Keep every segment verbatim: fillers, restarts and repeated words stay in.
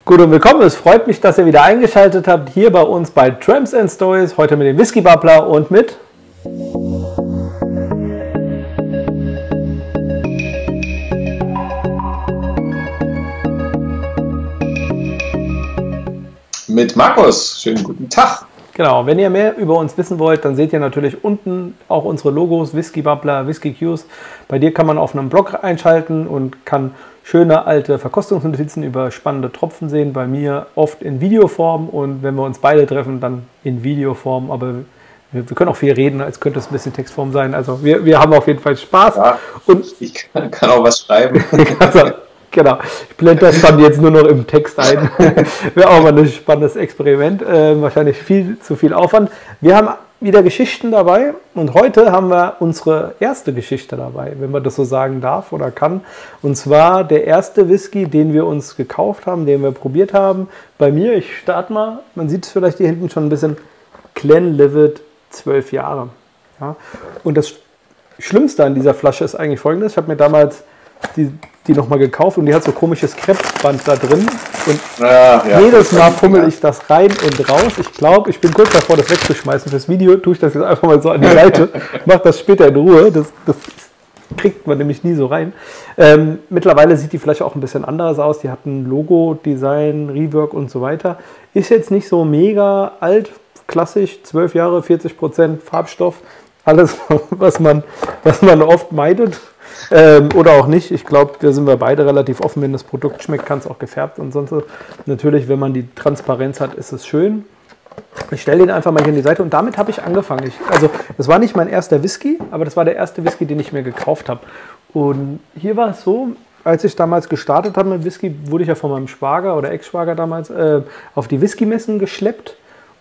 Gut und willkommen, es freut mich, dass ihr wieder eingeschaltet habt hier bei uns bei Tramps and Stories, heute mit dem Whisky Bubbler und mit mit Markus. Schönen guten Tag. Genau, wenn ihr mehr über uns wissen wollt, dann seht ihr natürlich unten auch unsere Logos, Whisky Bubbler, Whisky Cues. Bei dir kann man auf einem Blog einschalten und kann schöne alte Verkostungsnotizen über spannende Tropfen sehen. Bei mir oft in Videoform und wenn wir uns beide treffen, dann in Videoform. Aber wir, wir können auch viel reden, als könnte es ein bisschen Textform sein. Also wir, wir haben auf jeden Fall Spaß. Ja, und ich kann, kann auch was schreiben. Also, genau, ich blende das dann jetzt nur noch im Text ein. Wäre auch mal ein spannendes Experiment. Äh, wahrscheinlich viel zu viel Aufwand. Wir haben wieder Geschichten dabei und heute haben wir unsere erste Geschichte dabei, wenn man das so sagen darf oder kann. Und zwar der erste Whisky, den wir uns gekauft haben, den wir probiert haben. Bei mir, ich starte mal, man sieht es vielleicht hier hinten schon ein bisschen, Glenlivet, zwölf Jahre. Ja? Und das Schlimmste an dieser Flasche ist eigentlich folgendes. Ich habe mir damals die, die nochmal gekauft und die hat so komisches Krebsband da drin und ja, ja, jedes Mal fummel ich das rein und raus. Ich glaube, ich bin kurz davor, das wegzuschmeißen. Fürs Video tue ich das jetzt einfach mal so an die Seite, mache das später in Ruhe, das, das kriegt man nämlich nie so rein. Ähm, mittlerweile sieht die Flasche auch ein bisschen anders aus, die hat ein Logo, Design, Rework und so weiter. Ist jetzt nicht so mega alt, klassisch, zwölf Jahre, vierzig Prozent Farbstoff, alles, was man, was man oft meidet. Ähm, oder auch nicht. Ich glaube, da sind wir beide relativ offen. Wenn das Produkt schmeckt, kann es auch gefärbt und sonst. Natürlich, wenn man die Transparenz hat, ist es schön. Ich stelle den einfach mal hier an die Seite und damit habe ich angefangen. Ich, also, das war nicht mein erster Whisky, aber das war der erste Whisky, den ich mir gekauft habe. Und hier war es so, als ich damals gestartet habe mit Whisky, wurde ich ja von meinem Schwager oder Ex-Schwager damals äh, auf die Whisky-Messen geschleppt.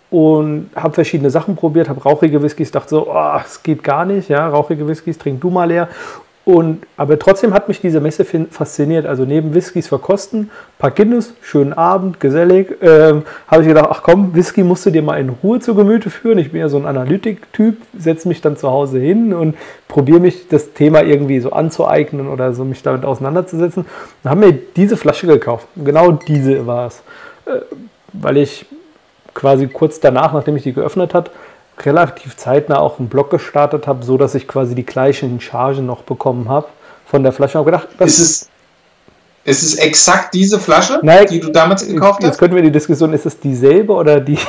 Und habe verschiedene Sachen probiert, habe rauchige Whiskys, dachte so, oh, es geht gar nicht, ja, rauchige Whiskys, trink du mal leer. Und, aber trotzdem hat mich diese Messe fasziniert, also neben Whiskys verkosten, ein paar Guinness, schönen Abend, gesellig, ähm, habe ich gedacht, ach komm, Whisky musst du dir mal in Ruhe zu Gemüte führen. Ich bin ja so ein Analytik-Typ, setze mich dann zu Hause hin und probiere mich das Thema irgendwie so anzueignen oder so mich damit auseinanderzusetzen. Dann haben wir diese Flasche gekauft, genau diese war es, äh, weil ich quasi kurz danach, nachdem ich die geöffnet habe, relativ zeitnah auch einen Blog gestartet habe, so dass ich quasi die gleichen Chargen noch bekommen habe von der Flasche. Ich habe gedacht, das ist es, ist es exakt diese Flasche, nein, die du damals gekauft jetzt hast? Jetzt könnten wir die Diskussion, ist es dieselbe oder die,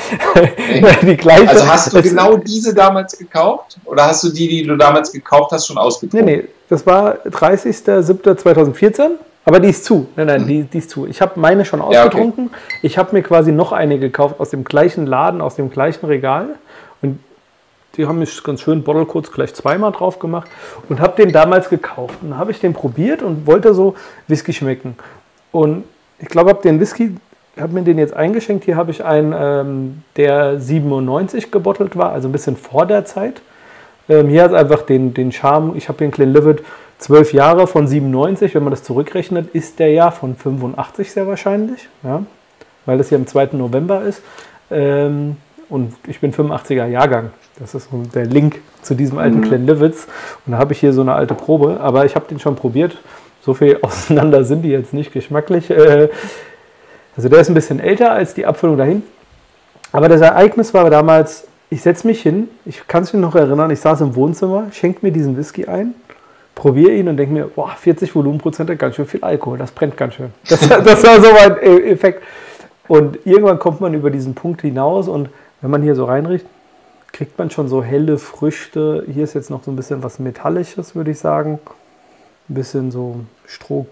die gleiche? Also hast du genau diese damals gekauft oder hast du die, die du damals gekauft hast, schon ausgetrunken? Nee, nee, das war dreißigster siebter zweitausendvierzehn. Aber die ist zu. Nein, nein, die, die ist zu. Ich habe meine schon ausgetrunken. Ja, okay. Ich habe mir quasi noch eine gekauft aus dem gleichen Laden, aus dem gleichen Regal. Und die haben mich ganz schön Bottle Codes gleich zweimal drauf gemacht und habe den damals gekauft. Und dann habe ich den probiert und wollte so Whisky schmecken. Und ich glaube, habe den Whisky, habe mir den jetzt eingeschenkt. Hier habe ich einen, ähm, der siebenundneunzig gebottelt war, also ein bisschen vor der Zeit. Ähm, hier hat es einfach den, den Charme. Ich habe den Glenlivet zwölf Jahre von siebenundneunzig, wenn man das zurückrechnet, ist der ja von fünfundachtzig sehr wahrscheinlich, ja, weil das hier am zweiten November ist. Ähm, und ich bin fünfundachtziger Jahrgang. Das ist so der Link zu diesem alten mhm. Glenlivets. Und da habe ich hier so eine alte Probe, aber ich habe den schon probiert. So viel auseinander sind die jetzt nicht geschmacklich. Äh, also der ist ein bisschen älter als die Abfüllung dahin. Aber das Ereignis war damals, ich setze mich hin, ich kann es mich noch erinnern, ich saß im Wohnzimmer, schenke mir diesen Whisky ein, probiere ihn und denke mir, boah, vierzig Volumenprozent, ganz schön viel Alkohol, das brennt ganz schön. Das, das war so mein Effekt. Und irgendwann kommt man über diesen Punkt hinaus und wenn man hier so reinriecht, kriegt man schon so helle Früchte. Hier ist jetzt noch so ein bisschen was Metallisches, würde ich sagen. Ein bisschen so Stroh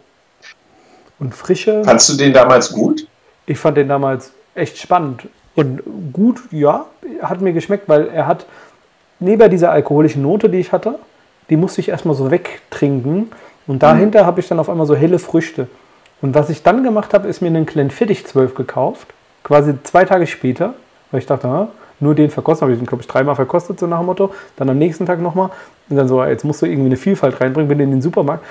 und Frische. Fandst du den damals gut? Ich fand den damals echt spannend. Und gut, ja, hat mir geschmeckt, weil er hat neben dieser alkoholischen Note, die ich hatte, die musste ich erstmal so wegtrinken. Und dahinter mhm. habe ich dann auf einmal so helle Früchte. Und was ich dann gemacht habe, ist mir einen Glenfiddich zwölf gekauft. Quasi zwei Tage später. Weil ich dachte, ah, nur den verkosten. Habe ich den, glaube ich, dreimal verkostet, so nach dem Motto. Dann am nächsten Tag nochmal. Und dann so, jetzt musst du irgendwie eine Vielfalt reinbringen. Bin in den Supermarkt,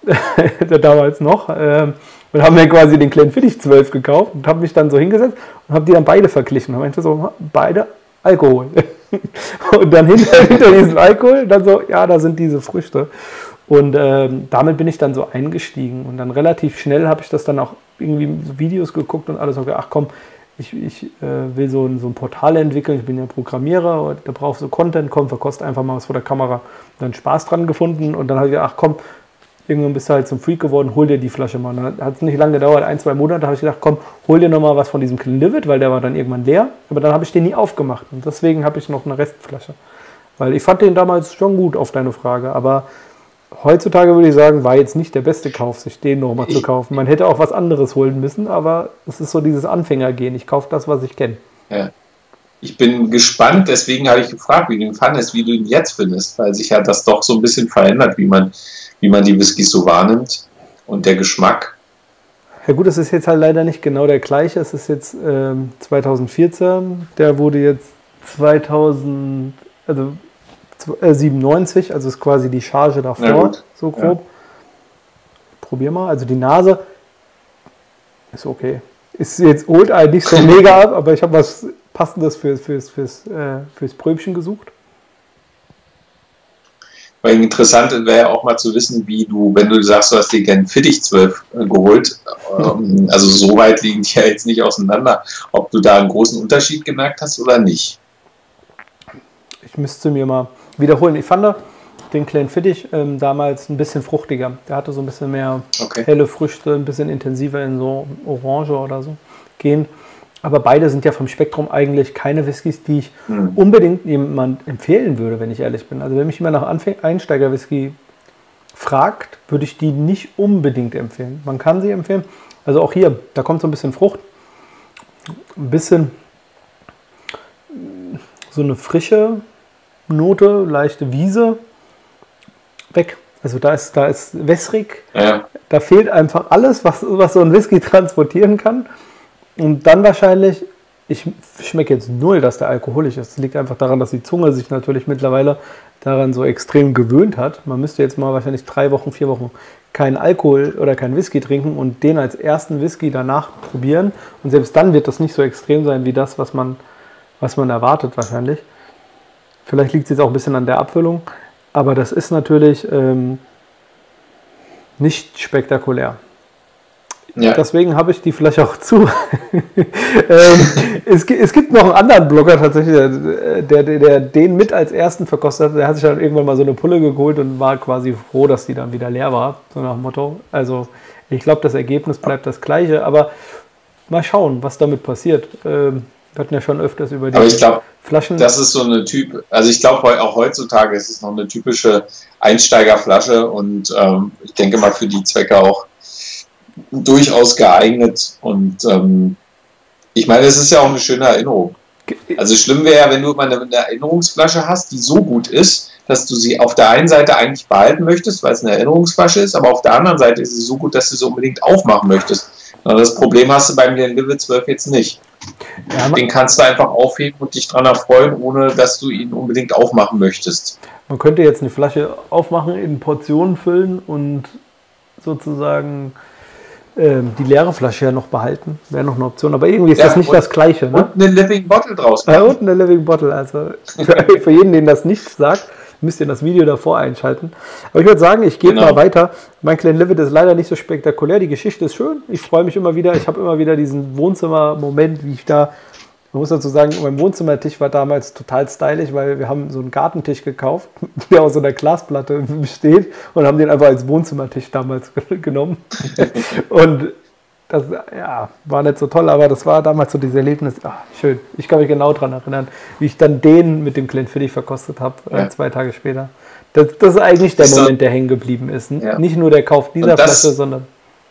damals noch. Ähm, und haben mir quasi den Glenfiddich zwölf gekauft. Und habe mich dann so hingesetzt und habe die dann beide verglichen. Und meinte so, beide Alkohol. Und dann hinter, hinter diesem Alkohol, dann so, ja, da sind diese Früchte. Und ähm, damit bin ich dann so eingestiegen. Und dann relativ schnell habe ich das dann auch irgendwie so Videos geguckt und alles und gedacht, ach komm, ich, ich äh, will so ein, so ein Portal entwickeln, ich bin ja Programmierer, da braucht so Content, komm, verkostet einfach mal was vor der Kamera. Dann Spaß dran gefunden und dann habe ich gedacht, ach komm, irgendwann bist du halt zum Freak geworden, hol dir die Flasche mal. Dann hat es nicht lange gedauert, ein, zwei Monate, habe ich gedacht, komm, hol dir nochmal was von diesem Glenlivet, weil der war dann irgendwann leer. Aber dann habe ich den nie aufgemacht und deswegen habe ich noch eine Restflasche. Weil ich fand den damals schon gut, auf deine Frage, aber heutzutage würde ich sagen, war jetzt nicht der beste Kauf, sich den nochmal zu kaufen. Man hätte auch was anderes holen müssen, aber es ist so dieses Anfängergehen. Ich kaufe das, was ich kenne. Ja. Ich bin gespannt, deswegen habe ich gefragt, wie du ihn fandest, wie du ihn jetzt findest, weil sich ja das doch so ein bisschen verändert, wie man, wie man die Whiskys so wahrnimmt und der Geschmack. Ja gut, es ist jetzt halt leider nicht genau der gleiche. Es ist jetzt ähm, zweitausendvierzehn, der wurde jetzt zweitausend, also äh, siebenundneunzig, also ist quasi die Charge davor, so grob. Ja. Probier mal, also die Nase ist okay. Ist jetzt holt einen nicht so mega ab, aber ich habe was Passendes fürs, fürs, fürs, äh, fürs Pröbchen gesucht. Weil interessant wäre ja auch mal zu wissen, wie du, wenn du sagst, du hast dir gern Fittich zwölf äh, geholt, ähm, also so weit liegen die ja jetzt nicht auseinander, ob du da einen großen Unterschied gemerkt hast oder nicht. Ich müsste mir mal wiederholen. Ich fand den Glenfiddich ähm, damals ein bisschen fruchtiger. Der hatte so ein bisschen mehr okay. helle Früchte, ein bisschen intensiver in so Orange oder so gehen. Aber beide sind ja vom Spektrum eigentlich keine Whiskys, die ich hm. unbedingt jemand empfehlen würde, wenn ich ehrlich bin. Also wenn mich jemand nach Anfäng- Einsteiger-Whisky fragt, würde ich die nicht unbedingt empfehlen. Man kann sie empfehlen. Also auch hier, da kommt so ein bisschen Frucht, ein bisschen so eine frische Note, leichte Wiese weg. Also da ist, da ist wässrig, ja. Da fehlt einfach alles, was, was so ein Whisky transportieren kann. Und dann wahrscheinlich, ich schmecke jetzt null, dass der alkoholisch ist. Das liegt einfach daran, dass die Zunge sich natürlich mittlerweile daran so extrem gewöhnt hat. Man müsste jetzt mal wahrscheinlich drei Wochen, vier Wochen keinen Alkohol oder keinen Whisky trinken und den als ersten Whisky danach probieren. Und selbst dann wird das nicht so extrem sein wie das, was man, was man erwartet wahrscheinlich. Vielleicht liegt es jetzt auch ein bisschen an der Abfüllung. Aber das ist natürlich ähm, nicht spektakulär. Ja. Deswegen habe ich die Flasche auch zu. ähm, es, es gibt noch einen anderen Blogger tatsächlich, der, der, der den mit als ersten verkostet hat. Der hat sich dann irgendwann mal so eine Pulle geholt und war quasi froh, dass die dann wieder leer war. So nach dem Motto. Also ich glaube, das Ergebnis bleibt das gleiche. Aber mal schauen, was damit passiert. Ähm, wir hatten ja schon öfters über die Aber ich glaub, Flaschen. Das ist so eine Typ, also ich glaube auch heutzutage ist es noch eine typische Einsteigerflasche und ähm, ich denke mal für die Zwecke auch durchaus geeignet und ähm, ich meine, es ist ja auch eine schöne Erinnerung. Also schlimm wäre ja, wenn du mal eine, eine Erinnerungsflasche hast, die so gut ist, dass du sie auf der einen Seite eigentlich behalten möchtest, weil es eine Erinnerungsflasche ist, aber auf der anderen Seite ist sie so gut, dass du sie unbedingt aufmachen möchtest. Und das Problem hast du beim Glenlivet zwölf jetzt nicht. Ja, den kannst du einfach aufheben und dich daran erfreuen, ohne dass du ihn unbedingt aufmachen möchtest. Man könnte jetzt eine Flasche aufmachen, in Portionen füllen und sozusagen ähm, die leere Flasche ja noch behalten. Wäre noch eine Option, aber irgendwie ist ja, das nicht das Gleiche. Ne? Und eine Living Bottle draus. Ja, und eine Living Bottle. Also für, für jeden, den das nicht sagt, müsst ihr das Video davor einschalten. Aber ich würde sagen, ich gehe genau. mal weiter. Mein Glenlivet ist leider nicht so spektakulär. Die Geschichte ist schön. Ich freue mich immer wieder. Ich habe immer wieder diesen Wohnzimmer-Moment, wie ich da, man muss dazu sagen, mein Wohnzimmertisch war damals total stylisch, weil wir haben so einen Gartentisch gekauft, der aus so einer Glasplatte besteht und haben den einfach als Wohnzimmertisch damals genommen. Und das ja, war nicht so toll, aber das war damals so dieses Erlebnis. Ach, schön. Ich kann mich genau daran erinnern, wie ich dann den mit dem Glenfiddich verkostet habe, ja. äh, zwei Tage später. Das, das ist eigentlich der so, Moment, der hängen geblieben ist. Ja. Nicht nur der Kauf dieser das, Flasche, sondern...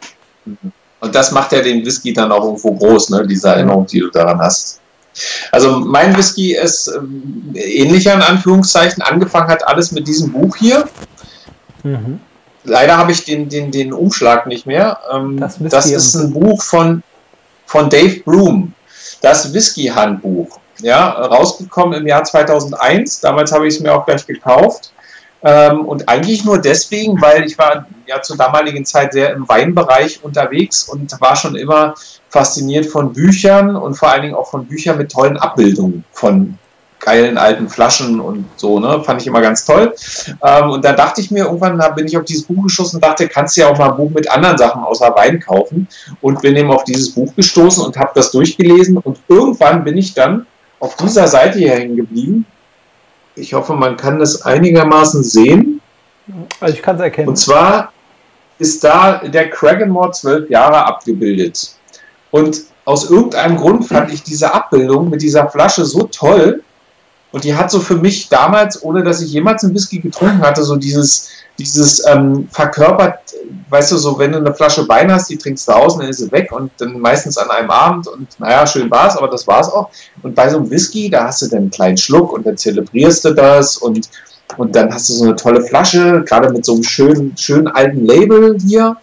Und das macht ja den Whisky dann auch irgendwo groß, ne? Diese Erinnerung, die du daran hast. Also mein Whisky ist ähm, ähnlicher in Anführungszeichen. Angefangen hat alles mit diesem Buch hier. Mhm. Leider habe ich den, den, den Umschlag nicht mehr. Ähm, das, das ist ein Buch von, von Dave Broom. Das Whisky-Handbuch. Ja, rausgekommen im Jahr zweitausendeins. Damals habe ich es mir auch gleich gekauft. Ähm, und eigentlich nur deswegen, weil ich war ja zur damaligen Zeit sehr im Weinbereich unterwegs und war schon immer fasziniert von Büchern und vor allen Dingen auch von Büchern mit tollen Abbildungen von geilen alten Flaschen und so, ne? Fand ich immer ganz toll. Ähm, und dann dachte ich mir, irgendwann da bin ich auf dieses Buch geschossen und dachte, kannst du ja auch mal ein Buch mit anderen Sachen außer Wein kaufen. Und bin eben auf dieses Buch gestoßen und habe das durchgelesen. Und irgendwann bin ich dann auf dieser Seite hier hängen geblieben. Ich hoffe, man kann das einigermaßen sehen. Also ich kann es erkennen. Und zwar ist da der Cragganmore zwölf Jahre abgebildet. Und aus irgendeinem Grund fand ich diese Abbildung mit dieser Flasche so toll. Und die hat so für mich damals, ohne dass ich jemals einen Whisky getrunken hatte, so dieses, dieses ähm, verkörpert, weißt du, so wenn du eine Flasche Wein hast, die trinkst du aus und dann ist sie weg und dann meistens an einem Abend und naja, schön war's, aber das war's auch. Und bei so einem Whisky, da hast du dann einen kleinen Schluck und dann zelebrierst du das und, und dann hast du so eine tolle Flasche, gerade mit so einem schönen, schönen alten Label hier.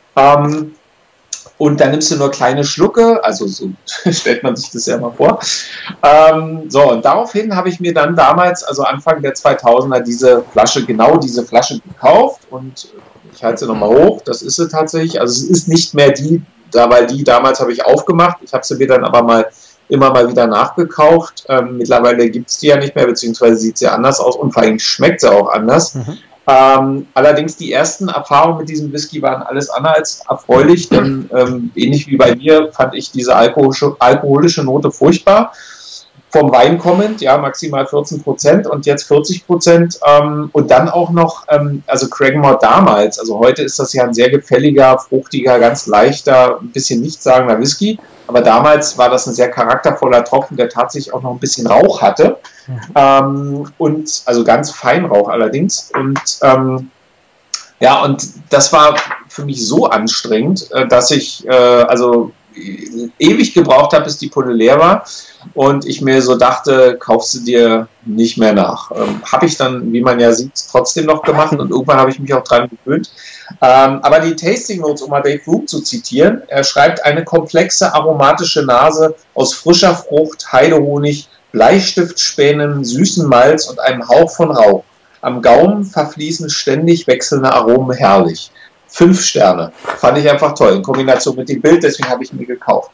Ähm, Und dann nimmst du nur kleine Schlucke, also so stellt man sich das ja mal vor. Ähm, so, und daraufhin habe ich mir dann damals, also Anfang der zweitausender, diese Flasche, genau diese Flasche gekauft. Und ich halte sie nochmal hoch, das ist sie tatsächlich. Also es ist nicht mehr die, da, weil die damals habe ich aufgemacht. Ich habe sie mir dann aber mal immer mal wieder nachgekauft. Ähm, mittlerweile gibt es die ja nicht mehr, beziehungsweise sieht sie anders aus und vor allem schmeckt sie auch anders. Mhm. Ähm, allerdings die ersten Erfahrungen mit diesem Whisky waren alles andere als erfreulich, denn ähm, ähnlich wie bei mir fand ich diese alkoholische, alkoholische Note furchtbar. Vom Wein kommend, ja, maximal vierzehn Prozent und jetzt vierzig Prozent ähm, und dann auch noch, ähm, also Cragganmore damals, also heute ist das ja ein sehr gefälliger, fruchtiger, ganz leichter, ein bisschen nichtssagender Whisky, aber damals war das ein sehr charaktervoller Tropfen, der tatsächlich auch noch ein bisschen Rauch hatte. Mhm. Ähm, und also ganz fein Rauch allerdings und ähm, ja, und das war für mich so anstrengend, äh, dass ich äh, also ewig gebraucht habe, bis die Pulle leer war und ich mir so dachte, kaufst du dir nicht mehr nach. Ähm, habe ich dann, wie man ja sieht, trotzdem noch gemacht und irgendwann habe ich mich auch dran gewöhnt. Ähm, aber die Tasting Notes, um mal Dave Roop zu zitieren, er schreibt, eine komplexe aromatische Nase aus frischer Frucht, Heidehonig, Bleistiftspänen, süßen Malz und einem Hauch von Rauch. Am Gaumen verfließen ständig wechselnde Aromen herrlich. Fünf Sterne. Fand ich einfach toll. In Kombination mit dem Bild, deswegen habe ich ihn mir gekauft.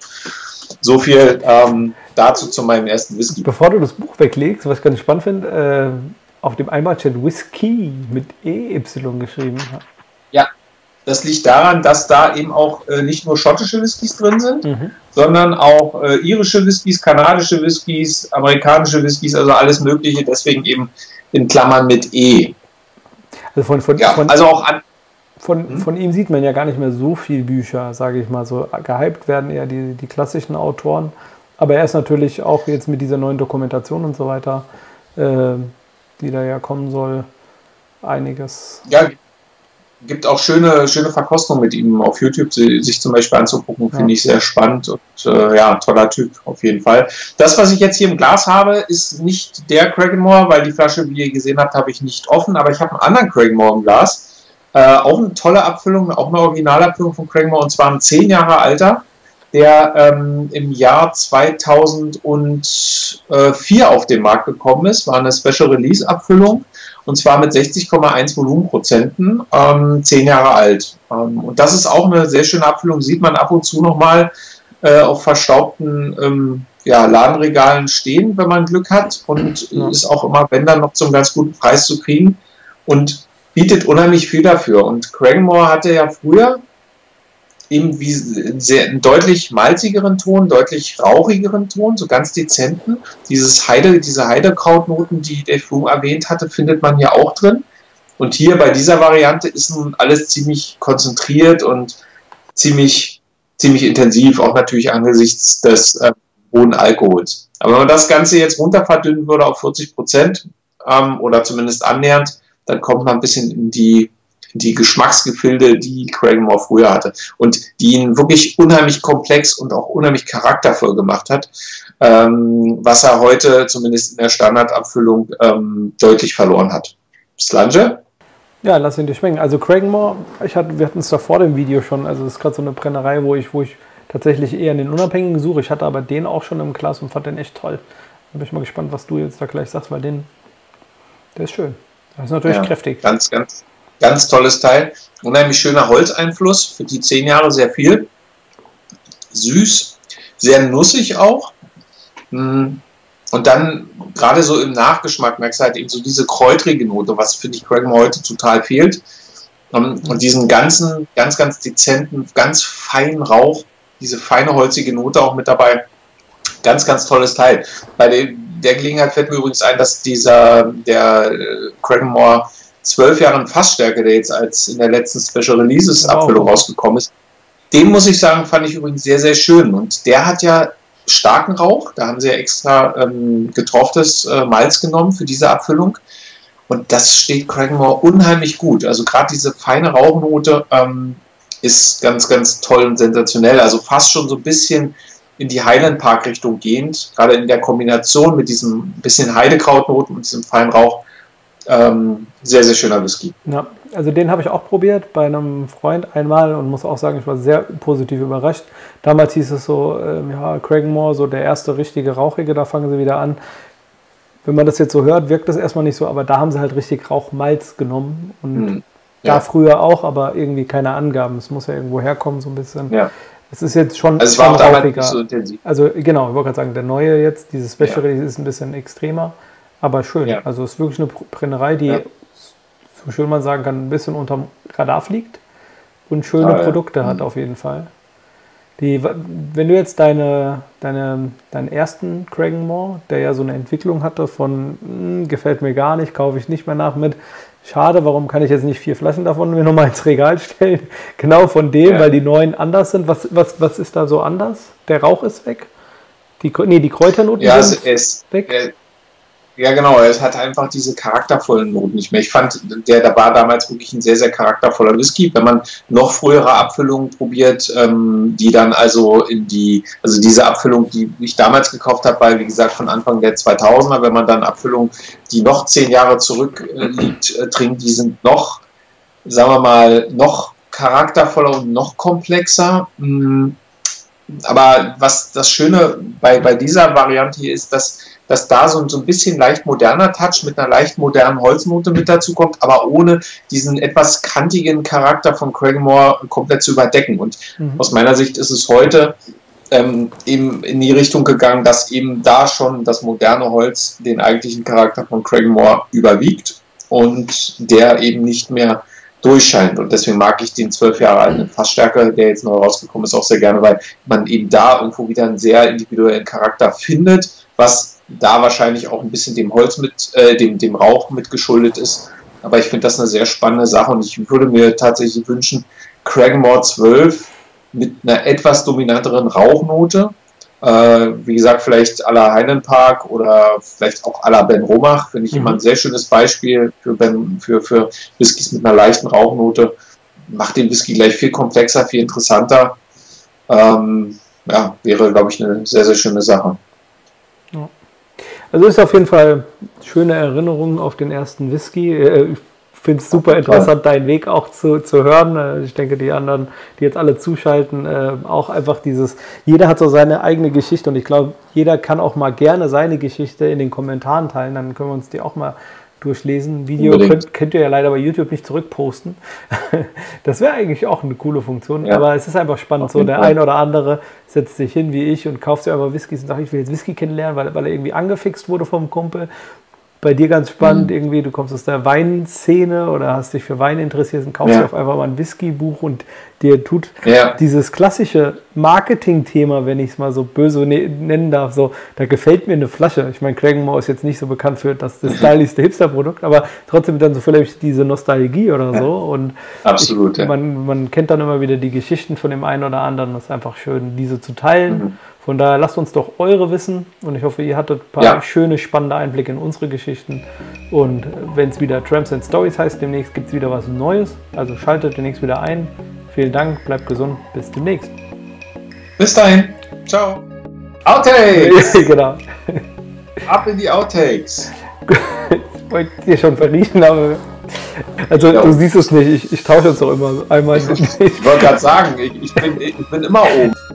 So viel ähm, dazu zu meinem ersten Whisky. Bevor du das Buch weglegst, was ich ganz spannend finde, äh, auf dem Eimer steht Whisky mit E Y geschrieben. Ja, das liegt daran, dass da eben auch äh, nicht nur schottische Whiskys drin sind, mhm. sondern auch äh, irische Whiskys, kanadische Whiskys, amerikanische Whiskys, also alles Mögliche, deswegen eben in Klammern mit E. Also von, von, ja, von, also auch an Von, hm? von ihm sieht man ja gar nicht mehr so viel Bücher, sage ich mal. So gehypt werden eher die, die klassischen Autoren. Aber er ist natürlich auch jetzt mit dieser neuen Dokumentation und so weiter, äh, die da ja kommen soll, einiges. Ja, gibt auch schöne, schöne Verkostungen mit ihm auf YouTube, sich zum Beispiel anzugucken, finde ja. ich sehr spannend und äh, ja, toller Typ auf jeden Fall. Das, was ich jetzt hier im Glas habe, ist nicht der Cragganmore, weil die Flasche, wie ihr gesehen habt, habe ich nicht offen, aber ich habe einen anderen Cragganmore im Glas. Äh, auch eine tolle Abfüllung, auch eine Originalabfüllung von Cragganmore und zwar ein zehn Jahre alter, der ähm, im Jahr zweitausendvier auf den Markt gekommen ist, war eine Special Release Abfüllung und zwar mit sechzig Komma eins Volumenprozenten, ähm, zehn Jahre alt. Ähm, und das ist auch eine sehr schöne Abfüllung, sieht man ab und zu nochmal äh, auf verstaubten ähm, ja, Ladenregalen stehen, wenn man Glück hat und ja. ist auch immer, wenn dann noch zum ganz guten Preis zu kriegen und bietet unheimlich viel dafür. Und Cragganmore hatte ja früher eben wie sehr, einen deutlich malzigeren Ton, deutlich rauchigeren Ton, so ganz dezenten. Dieses Heide, diese Heidekrautnoten, die Dave Roop erwähnt hatte, findet man hier auch drin. Und hier bei dieser Variante ist nun alles ziemlich konzentriert und ziemlich, ziemlich intensiv, auch natürlich angesichts des äh, hohen Alkohols. Aber wenn man das Ganze jetzt runter verdünnen würde auf vierzig Prozent ähm, oder zumindest annähernd, dann kommt man ein bisschen in die, in die Geschmacksgefilde, die Cragganmore früher hatte und die ihn wirklich unheimlich komplex und auch unheimlich charaktervoll gemacht hat, ähm, was er heute zumindest in der Standardabfüllung ähm, deutlich verloren hat. Slange? Ja, lass ihn dir schmecken. Also Cragganmore, ich hatte, wir hatten es da vor dem Video schon, also das ist gerade so eine Brennerei, wo ich, wo ich tatsächlich eher den Unabhängigen suche. Ich hatte aber den auch schon im Glas und fand den echt toll. Da bin ich mal gespannt, was du jetzt da gleich sagst, weil den, der ist schön. Das ist natürlich ja, kräftig. Ganz, ganz, ganz tolles Teil. Unheimlich schöner Holzeinfluss, für die zehn Jahre sehr viel. Süß, sehr nussig auch. und dann gerade so im Nachgeschmack merkst du halt eben so diese kräutrige Note, was finde ich Cragmore heute total fehlt. Und diesen ganzen, ganz, ganz dezenten, ganz feinen Rauch, diese feine holzige Note auch mit dabei. Ganz, ganz tolles Teil. Bei der, der Gelegenheit fällt mir übrigens ein, dass dieser, der Cragmore zwölf Jahre Fassstärke, der jetzt als in der letzten Special Releases Abfüllung wow. rausgekommen ist, den muss ich sagen, fand ich übrigens sehr, sehr schön. Und der hat ja starken Rauch, da haben sie ja extra ähm, getroffenes äh, Malz genommen für diese Abfüllung. Und das steht Cragmore unheimlich gut. Also gerade diese feine Rauchnote ähm, ist ganz, ganz toll und sensationell. Also fast schon so ein bisschen in die Highland Park Richtung gehend. Gerade in der Kombination mit diesem bisschen Heidekrautnoten und diesem feinen Rauch. Ähm, sehr, sehr schöner Whisky. Ja, also den habe ich auch probiert bei einem Freund einmal und muss auch sagen, ich war sehr positiv überrascht. Damals hieß es so, ähm, ja, Cragmore, so der erste richtige Rauchige, da fangen sie wieder an. Wenn man das jetzt so hört, wirkt das erstmal nicht so, aber da haben sie halt richtig Rauchmalz genommen und hm, ja. da früher auch, aber irgendwie keine Angaben. Es muss ja irgendwo herkommen, so ein bisschen. Ja. Es ist jetzt schon, also es war auch damals nicht so intensiv. Also genau, ich wollte gerade sagen, der neue jetzt, dieses Special ja. ist ein bisschen extremer, aber schön. Ja. Also es ist wirklich eine Brennerei, die, ja. so schön man sagen kann, ein bisschen unterm Radar fliegt und schöne ah, Produkte ja. hat auf jeden Fall. Die, wenn du jetzt deine, deine, deinen ersten Cragmore, der ja so eine Entwicklung hatte von mh, gefällt mir gar nicht, kaufe ich nicht mehr nach mit, schade, warum kann ich jetzt nicht vier Flaschen davon mir nochmal ins Regal stellen? Genau von dem, ja. weil die neuen anders sind. Was, was, was ist da so anders? Der Rauch ist weg? Die, nee, die Kräuternoten ja, sind es, es, weg? Äh, Ja, genau, es hat einfach diese charaktervollen Noten nicht mehr. Ich fand, der, der war damals wirklich ein sehr, sehr charaktervoller Whisky. Wenn man noch frühere Abfüllungen probiert, ähm, die dann also in die, also diese Abfüllung, die ich damals gekauft habe, weil, wie gesagt, von Anfang der zweitausender, wenn man dann Abfüllungen, die noch zehn Jahre zurückliegt, äh, trinkt, die sind noch, sagen wir mal, noch charaktervoller und noch komplexer. Mm. Aber was das Schöne bei, bei dieser Variante hier ist, dass, dass da so, so ein bisschen leicht moderner Touch mit einer leicht modernen Holznote mit dazu kommt, aber ohne diesen etwas kantigen Charakter von Cragmore komplett zu überdecken. Und mhm. aus meiner Sicht ist es heute ähm, eben in die Richtung gegangen, dass eben da schon das moderne Holz den eigentlichen Charakter von Cragmore überwiegt und der eben nicht mehr durchscheint. Und deswegen mag ich den zwölf Jahre alten Fassstärke, der jetzt neu rausgekommen ist, auch sehr gerne, weil man eben da irgendwo wieder einen sehr individuellen Charakter findet, was da wahrscheinlich auch ein bisschen dem Holz mit, äh, dem, dem Rauch mit geschuldet ist. Aber ich finde das eine sehr spannende Sache und ich würde mir tatsächlich wünschen, Cragmore zwölf mit einer etwas dominanteren Rauchnote, Äh, wie gesagt, vielleicht à la Highland Park oder vielleicht auch à la Ben Romach, finde ich mhm. immer ein sehr schönes Beispiel für, ben, für, für Whiskys mit einer leichten Rauchnote. Macht den Whisky gleich viel komplexer, viel interessanter. Ähm, ja, wäre, glaube ich, eine sehr, sehr schöne Sache. Ja. Also ist auf jeden Fall schöne Erinnerung auf den ersten Whisky. Ich finde es super interessant, deinen Weg auch zu, zu hören. Ich denke, die anderen, die jetzt alle zuschalten, äh, auch einfach dieses, jeder hat so seine eigene Geschichte und ich glaube, jeder kann auch mal gerne seine Geschichte in den Kommentaren teilen, dann können wir uns die auch mal durchlesen. Video könnt, könnt ihr ja leider bei YouTube nicht zurückposten. Das wäre eigentlich auch eine coole Funktion, ja. aber es ist einfach spannend. So der ein oder andere setzt sich hin wie ich und kauft sich einfach Whiskys und sagt, ich will jetzt Whisky kennenlernen, weil, weil er irgendwie angefixt wurde vom Kumpel. Bei dir ganz spannend, mhm. irgendwie, du kommst aus der Weinszene oder hast dich für Wein interessiert und kaufst ja. dir auf einfach mal ein Whiskybuch und dir tut ja. dieses klassische Marketing-Thema, wenn ich es mal so böse ne- nennen darf, so, da gefällt mir eine Flasche. Ich meine, Cragmore ist jetzt nicht so bekannt für das, das stylischste Hipster-Produkt, aber trotzdem dann so vielleicht diese Nostalgie oder so. Und absolut, ich, ja. man, man kennt dann immer wieder die Geschichten von dem einen oder anderen. Das ist einfach schön, diese zu teilen. Mhm. Von daher lasst uns doch eure wissen und ich hoffe, ihr hattet ein paar ja. schöne, spannende Einblicke in unsere Geschichten. Und wenn es wieder Tramps and Stories heißt, demnächst gibt es wieder was Neues. Also schaltet demnächst wieder ein. Vielen Dank, bleibt gesund, bis demnächst. Bis dahin. Ciao. Outtakes! Genau. Ab in die Outtakes. Ich wollte dir schon verriechen, aber... Also ja. du siehst es nicht, ich, ich tausche uns doch immer einmal. Ich wollte gerade sagen, ich, ich, bin, ich bin immer oben.